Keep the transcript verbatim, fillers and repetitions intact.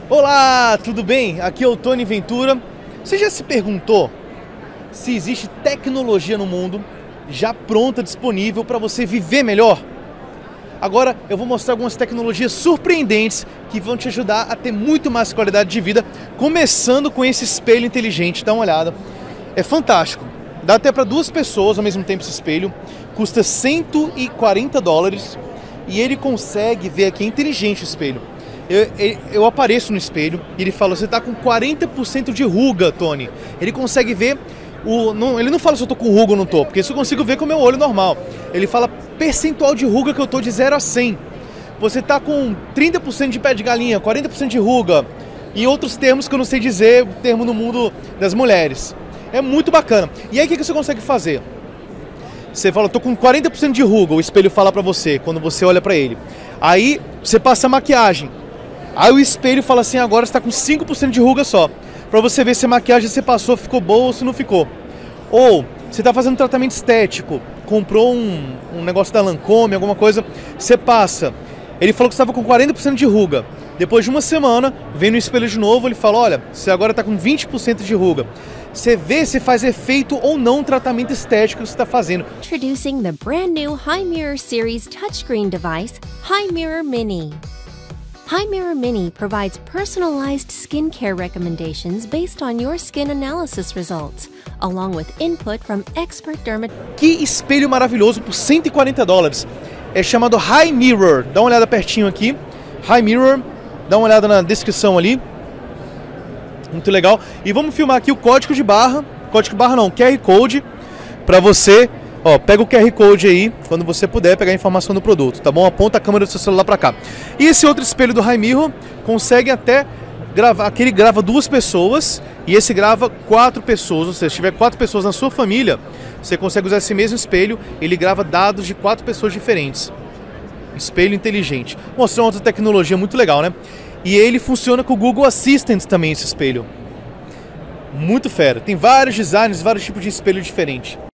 Olá, tudo bem? Aqui é o Tony Ventura. Você já se perguntou se existe tecnologia no mundo já pronta, disponível para você viver melhor? Agora eu vou mostrar algumas tecnologias surpreendentes que vão te ajudar a ter muito mais qualidade de vida, começando com esse espelho inteligente. Dá uma olhada. É fantástico. Dá até para duas pessoas ao mesmo tempo esse espelho. Custa cento e quarenta dólares e ele consegue ver aqui, é inteligente o espelho. Eu, eu, eu apareço no espelho e ele fala, você está com quarenta por cento de ruga, Tony. Ele consegue ver, o, não, ele não fala se eu estou com ruga ou não estou, porque isso eu consigo ver com o meu olho normal. Ele fala percentual de ruga que eu estou de zero a cem. Você está com trinta por cento de pé de galinha, quarenta por cento de ruga e outros termos que eu não sei dizer, termo no mundo das mulheres. É muito bacana. E aí o que, que você consegue fazer? Você fala, estou com quarenta por cento de ruga, o espelho fala para você, quando você olha para ele. Aí você passa a maquiagem. Aí o espelho fala assim, agora você está com cinco por cento de ruga só. Para você ver se a maquiagem você passou, ficou boa ou se não ficou. Ou você está fazendo tratamento estético, comprou um, um negócio da Lancôme, alguma coisa, você passa. Ele falou que estava com quarenta por cento de ruga. Depois de uma semana, vem no espelho de novo, ele fala, olha, você agora está com vinte por cento de ruga. Você vê se faz efeito ou não o tratamento estético que você está fazendo. Introducing the brand new Hi Mirror Series touchscreen device, Hi Mirror Mini. Hi Mirror Mini provides personalized skincare recommendations based on your skin analysis results, along with input from expert dermatologists. Que espelho maravilhoso por cento e quarenta dólares. É chamado Hi Mirror. Dá uma olhada pertinho aqui. Hi Mirror. Dá uma olhada na descrição ali. Muito legal. E vamos filmar aqui o código de barra. Código de barra não, Q R Code. Para você, ó, pega o Q R Code aí, quando você puder pegar a informação do produto, tá bom? Aponta a câmera do seu celular para cá. E esse outro espelho do Hi Mirror consegue até gravar, aquele grava duas pessoas e esse grava quatro pessoas, ou seja, se tiver quatro pessoas na sua família, você consegue usar esse mesmo espelho, ele grava dados de quatro pessoas diferentes. Espelho inteligente. Mostrou outra tecnologia muito legal, né? E ele funciona com o Google Assistant também, esse espelho. Muito fera. Tem vários designs, vários tipos de espelho diferentes.